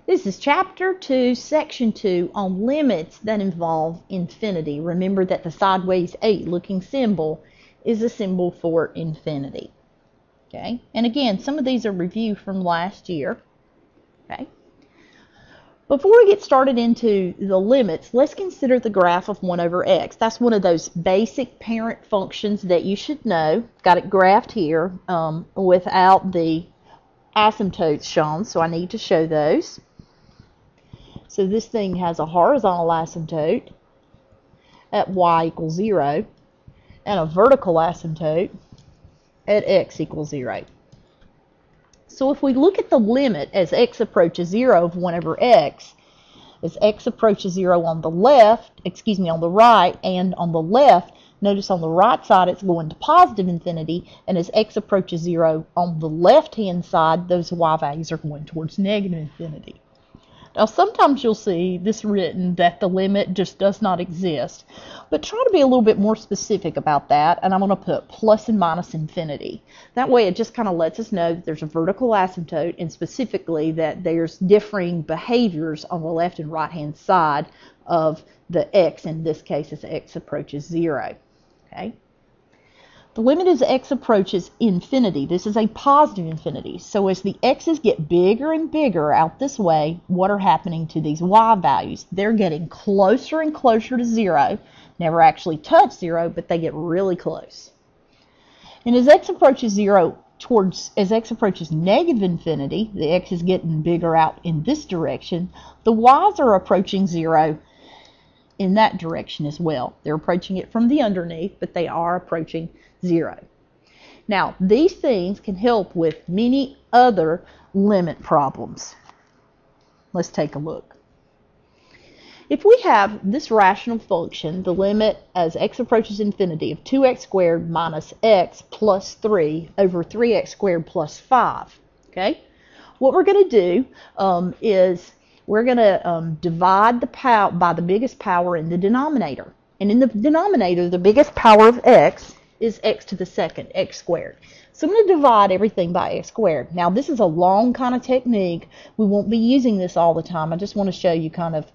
This is Chapter 2, Section 2 on limits that involve infinity. Remember that the sideways 8 looking symbol is a symbol for infinity. Okay, and again, some of these are review from last year. Okay. Before we get started into the limits, let's consider the graph of 1 over x. That's one of those basic parent functions that you should know. Got it graphed here without the asymptotes shown, so I need to show those. So this thing has a horizontal asymptote at y equals 0 and a vertical asymptote at x equals 0. So if we look at the limit as x approaches 0 of 1 over x, as x approaches 0 on the left, on the right and on the left, notice on the right side it's going to positive infinity, and as x approaches 0 on the left-hand side, those y values are going towards negative infinity. Now sometimes you'll see this written that the limit just does not exist, but try to be a little bit more specific about that, and I'm going to put plus and minus infinity. That way it just kind of lets us know that there's a vertical asymptote, and specifically that there's differing behaviors on the left and right hand side of the x, in this case as x approaches 0. Okay? The limit as x approaches infinity. This is a positive infinity. So as the x's get bigger and bigger out this way, what are happening to these y values? They're getting closer and closer to 0. Never actually touch 0, but they get really close. And as x approaches 0 as x approaches negative infinity, the x is getting bigger out in this direction, the y's are approaching 0 in that direction as well. They're approaching it from the underneath, but they are approaching 0. Now, these things can help with many other limit problems. Let's take a look. If we have this rational function, the limit as x approaches infinity of 2x squared minus x plus 3 over 3x squared plus 5, okay? What we're going to do is we're going to divide the power by the biggest power in the denominator. And in the denominator, the biggest power of x is x to the second, x squared. So I'm going to divide everything by x squared. Now this is a long kind of technique. We won't be using this all the time. I just want to show you kind of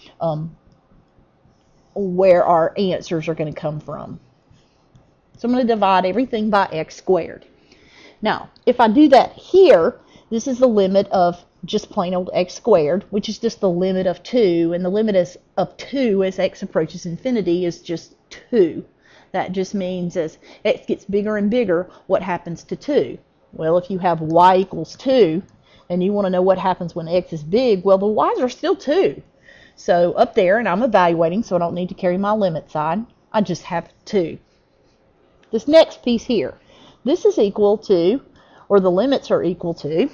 where our answers are going to come from. So I'm going to divide everything by x squared. Now if I do that here, this is the limit of just plain old x squared, which is just the limit of 2, and the limit of 2 as x approaches infinity is just 2. That just means as x gets bigger and bigger, what happens to 2? Well, if you have y equals 2, and you want to know what happens when x is big, well, the y's are still 2. So up there, and I'm evaluating, so I don't need to carry my limit sign, I just have 2. This next piece here, this is equal to, or the limits are equal to,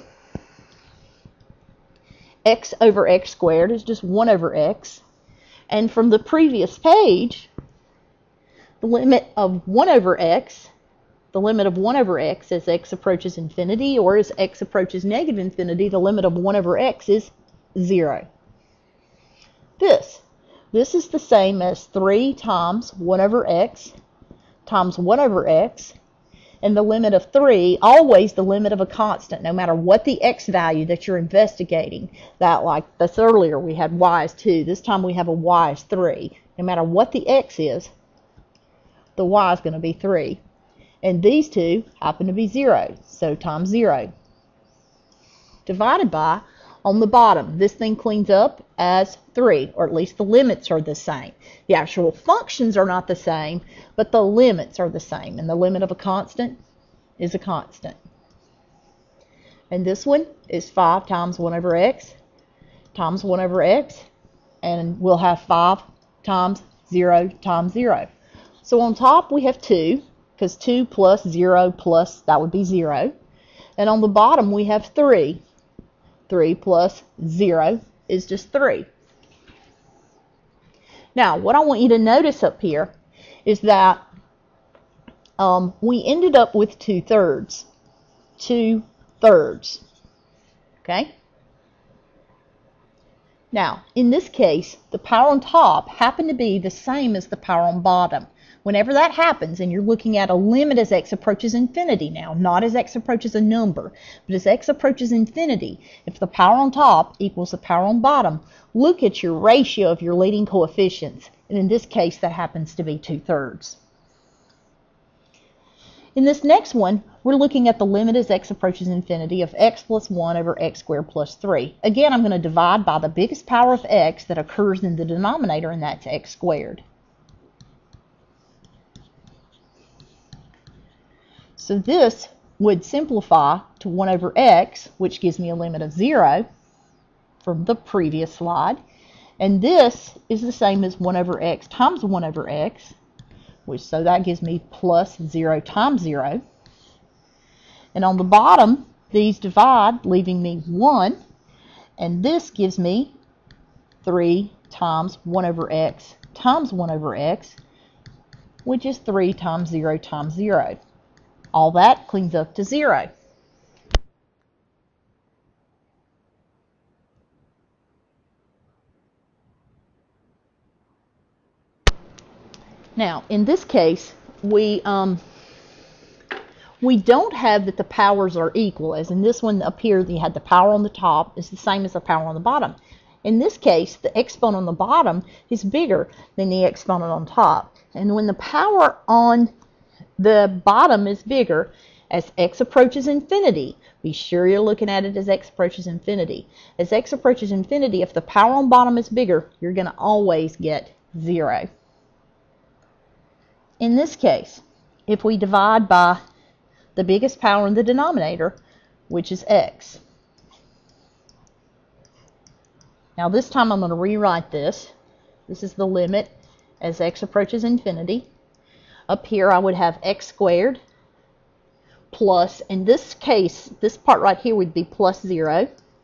x over x squared is just 1 over x. And from the previous page, the limit of 1 over x, as x approaches infinity, or as x approaches negative infinity, the limit of 1 over x is 0. This is the same as 3 times 1 over x times 1 over x, and the limit of 3, always the limit of a constant, no matter what the x value that you're investigating. That, like this earlier, we had y is 2. This time we have a y is 3. No matter what the x is, the y is going to be 3. And these two happen to be 0, so times 0. Divided by, on the bottom, this thing cleans up as 3, or at least the limits are the same. The actual functions are not the same, but the limits are the same. And the limit of a constant is a constant. And this one is 5 times 1 over x times 1 over x, and we'll have 5 times 0 times 0. So on top we have 2, because 2 plus 0 plus, that would be 0. And on the bottom we have 3. 3 plus 0 is just 3. Now, what I want you to notice up here is that we ended up with 2/3. 2/3. Okay? Now, in this case, the power on top happened to be the same as the power on bottom. Whenever that happens, and you're looking at a limit as x approaches infinity now, not as x approaches a number, but as x approaches infinity, if the power on top equals the power on bottom, look at your ratio of your leading coefficients. And in this case, that happens to be 2/3. In this next one, we're looking at the limit as x approaches infinity of x plus 1 over x squared plus 3. Again, I'm going to divide by the biggest power of x that occurs in the denominator, and that's x squared. So this would simplify to 1 over x, which gives me a limit of 0 from the previous slide. And this is the same as 1 over x times 1 over x, so that gives me plus 0 times 0. And on the bottom, these divide, leaving me 1. And this gives me 3 times 1 over x times 1 over x, which is 3 times 0 times 0. All that cleans up to 0. Now, in this case, we don't have that the powers are equal, as in this one up here, you had the power on the top is the same as the power on the bottom. In this case, the exponent on the bottom is bigger than the exponent on top. And when the power on the bottom is bigger, as x approaches infinity, be sure you're looking at it as x approaches infinity. As x approaches infinity, if the power on bottom is bigger, you're going to always get 0. In this case, if we divide by the biggest power in the denominator, which is x. Now this time I'm going to rewrite this. This is the limit as x approaches infinity. Up here I would have x squared plus, in this case, this part right here would be plus 0.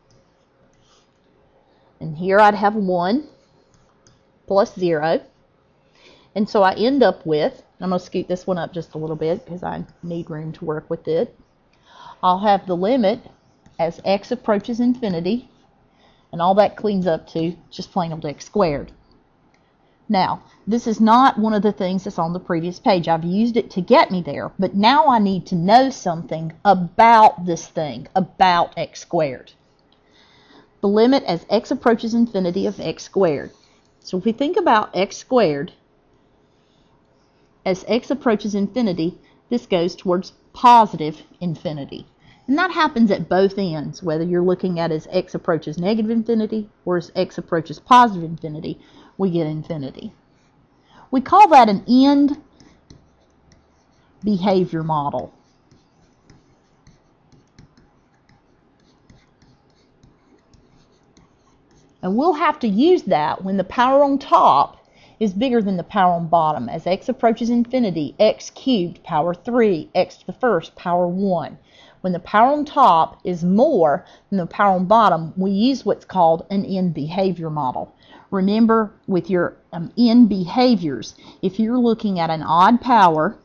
And here I'd have 1 plus 0. And so I end up with, I'm going to scoot this one up just a little bit because I need room to work with it. I'll have the limit as x approaches infinity, and all that cleans up to just plain old x squared. Now, this is not one of the things that's on the previous page. I've used it to get me there, but now I need to know something about this thing, about x squared. The limit as x approaches infinity of x squared. So if we think about x squared, as x approaches infinity, this goes towards positive infinity. And that happens at both ends, whether you're looking at as x approaches negative infinity or as x approaches positive infinity, we get infinity. We call that an end behavior model. And we'll have to use that when the power on top is bigger than the power on bottom. As x approaches infinity, x cubed, power 3, x to the first, power 1. When the power on top is more than the power on bottom, we use what's called an end behavior model. Remember, with your end behaviors, if you're looking at an odd power,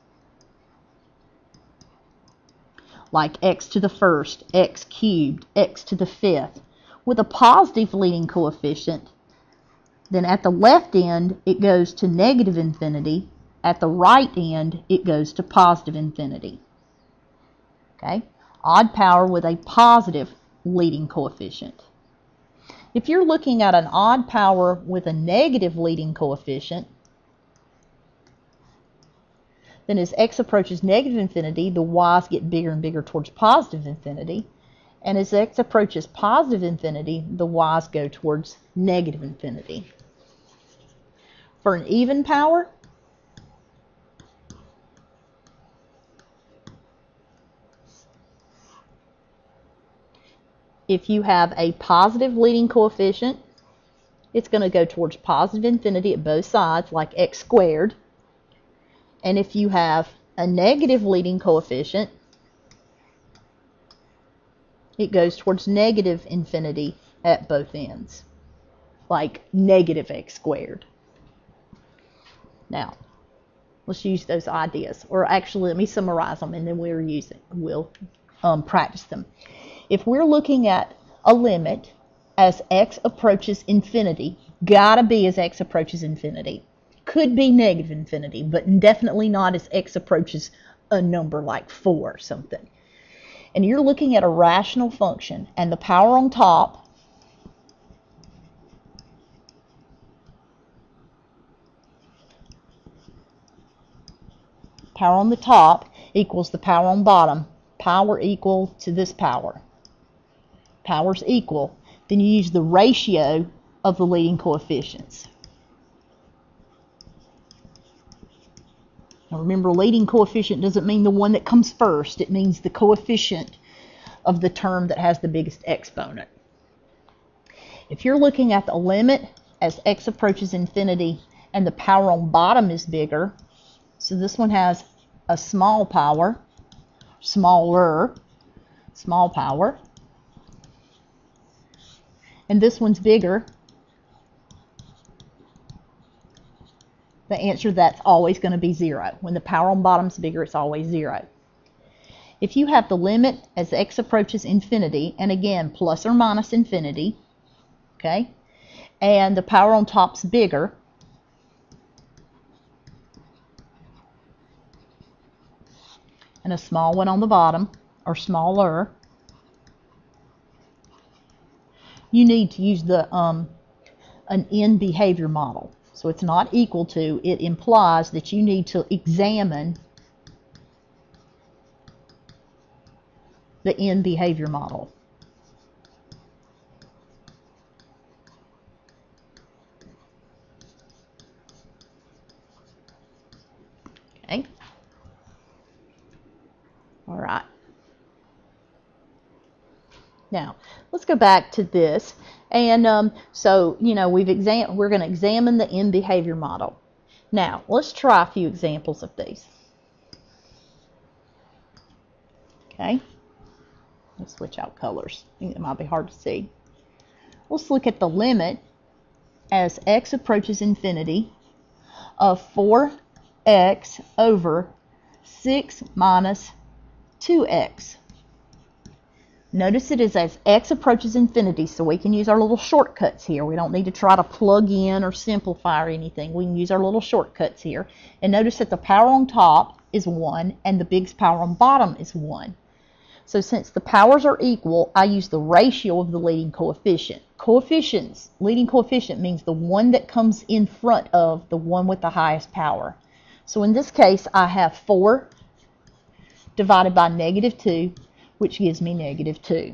like x to the first, x cubed, x to the fifth, with a positive leading coefficient, then at the left end, it goes to negative infinity. At the right end, it goes to positive infinity. Okay? Odd power with a positive leading coefficient. If you're looking at an odd power with a negative leading coefficient, then as x approaches negative infinity, the y's get bigger and bigger towards positive infinity. And as x approaches positive infinity, the y's go towards negative infinity. For an even power, if you have a positive leading coefficient, it's going to go towards positive infinity at both sides, like x squared. And if you have a negative leading coefficient, it goes towards negative infinity at both ends, like negative x squared. Now, let's use those ideas. Or actually, let me summarize them, and then we'll practice them. If we're looking at a limit as x approaches infinity. Gotta be as x approaches infinity. Could be negative infinity, but definitely not as x approaches a number like 4 or something. And you're looking at a rational function, and the power on top power on the top equals the power on bottom. Power equal to this power. Power's equal. Then you use the ratio of the leading coefficients. Now remember, leading coefficient doesn't mean the one that comes first. It means the coefficient of the term that has the biggest exponent. If you're looking at the limit as x approaches infinity and the power on bottom is bigger, so this one has a small power, small power, and this one's bigger, the answer that's always going to be 0. When the power on bottom is bigger, it's always 0. If you have the limit as x approaches infinity, and again, plus or minus infinity, okay, and the power on top's bigger, and a small one on the bottom, or smaller, you need to use the an end behavior model. So it's not equal to, it implies that you need to examine the end behavior model. Okay. All right. Now, let's go back to this. And so, you know, we're going to examine the end behavior model. Now, let's try a few examples of these. Okay. Let's switch out colors. I think it might be hard to see. Let's look at the limit as x approaches infinity of 4x over 6 minus 2x. Notice it is as x approaches infinity, so we can use our little shortcuts here. We don't need to try to plug in or simplify or anything. We can use our little shortcuts here. And notice that the power on top is 1 and the biggest power on bottom is 1. So since the powers are equal, I use the ratio of the leading coefficient. Coefficients, leading coefficient means the one that comes in front of the one with the highest power. So in this case, I have 4 divided by negative 2, which gives me negative 2.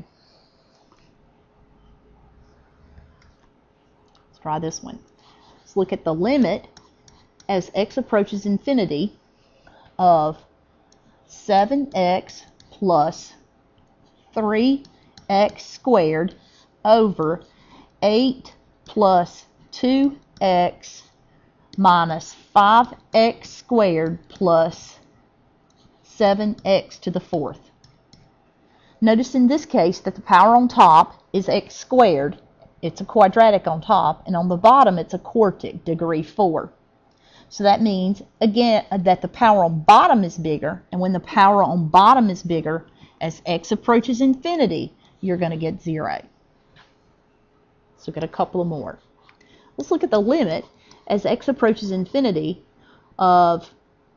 Let's try this one. Let's look at the limit as x approaches infinity of 7x plus 3x squared over 8 plus 2x minus 5x squared plus 7x to the 4th. Notice in this case that the power on top is x squared. It's a quadratic on top, and on the bottom it's a quartic, degree 4. So that means, again, that the power on bottom is bigger, and when the power on bottom is bigger, as x approaches infinity, you're going to get 0. Let's look at a couple of more. Let's look at the limit as x approaches infinity of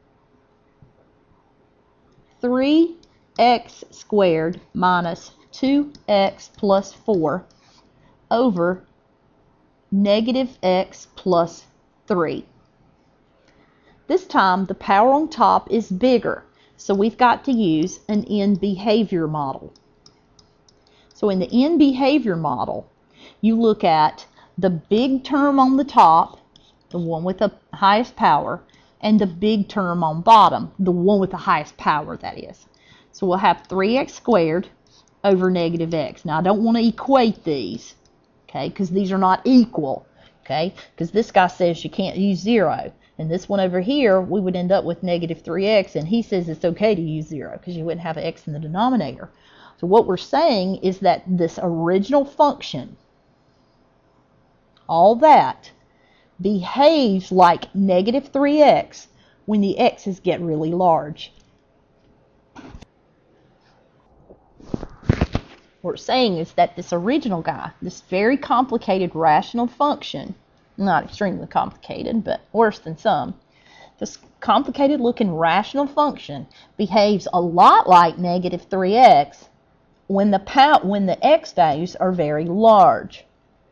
3x squared minus 2x plus 4 over negative x plus 3. This time the power on top is bigger, so we've got to use an end behavior model. So in the end behavior model, you look at the big term on the top, the one with the highest power, and the big term on bottom, the one with the highest power, that is. So we'll have 3x squared over negative x. Now I don't want to equate these, okay, because these are not equal, okay, because this guy says you can't use 0. And this one over here, we would end up with negative 3x, and he says it's okay to use 0 because you wouldn't have an x in the denominator. So what we're saying is that this original function, all that, behaves like negative 3x when the x's get really large. What we're saying is that this original guy, this very complicated rational function, not extremely complicated, but worse than some, this complicated looking rational function behaves a lot like negative 3x when the x values are very large.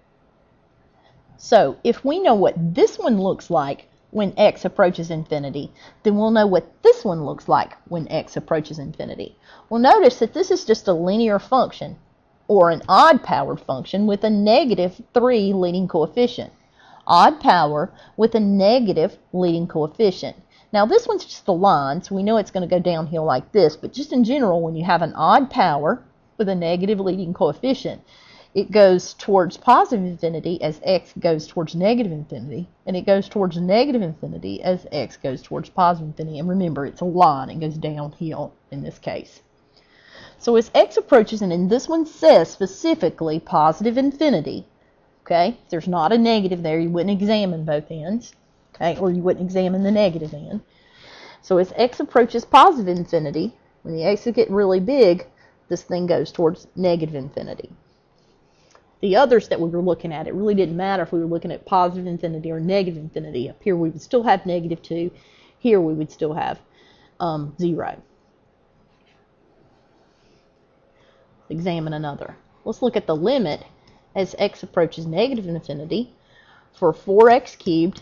So if we know what this one looks like when x approaches infinity, then we'll know what this one looks like when x approaches infinity. Well, notice that this is just a linear function, or an odd-powered function with a negative 3 leading coefficient. Odd power with a negative leading coefficient. Now this one's just a line, so we know it's going to go downhill like this, but just in general, when you have an odd power with a negative leading coefficient, it goes towards positive infinity as x goes towards negative infinity, and it goes towards negative infinity as x goes towards positive infinity. And remember, it's a line, it goes downhill in this case. So as x approaches, and in this one says specifically positive infinity, okay, if there's not a negative there, you wouldn't examine both ends, okay, or you wouldn't examine the negative end. So as x approaches positive infinity, when the x's get really big, this thing goes towards negative infinity. The others that we were looking at, it really didn't matter if we were looking at positive infinity or negative infinity. Up here we would still have negative 2. Here we would still have 0. Examine another. Let's look at the limit as x approaches negative infinity for 4x cubed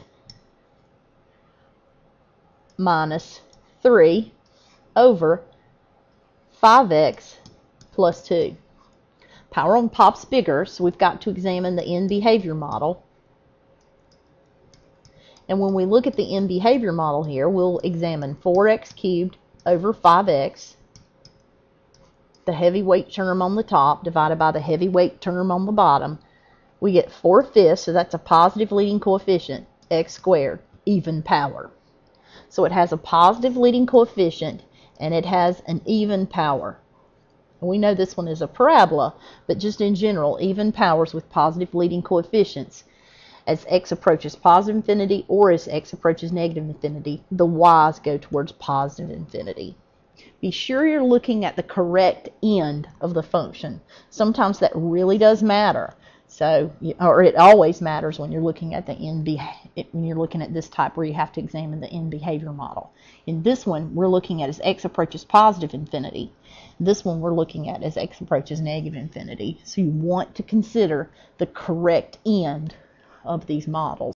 minus 3 over 5x plus 2. Power on pop's bigger, so we've got to examine the end behavior model. And when we look at the end behavior model here, we'll examine 4x cubed over 5x, the heavyweight term on the top divided by the heavyweight term on the bottom. We get 4/5, so that's a positive leading coefficient, x squared, even power. So it has a positive leading coefficient, and it has an even power. We know this one is a parabola, but just in general, even powers with positive leading coefficients, as x approaches positive infinity or as x approaches negative infinity, the y's go towards positive infinity. Be sure you're looking at the correct end of the function. Sometimes that really does matter. So, or it always matters when you're looking at the when you're looking at this type where you have to examine the end behavior model. In this one, we're looking at as x approaches positive infinity. This one we're looking at as x approaches negative infinity. So you want to consider the correct end of these models.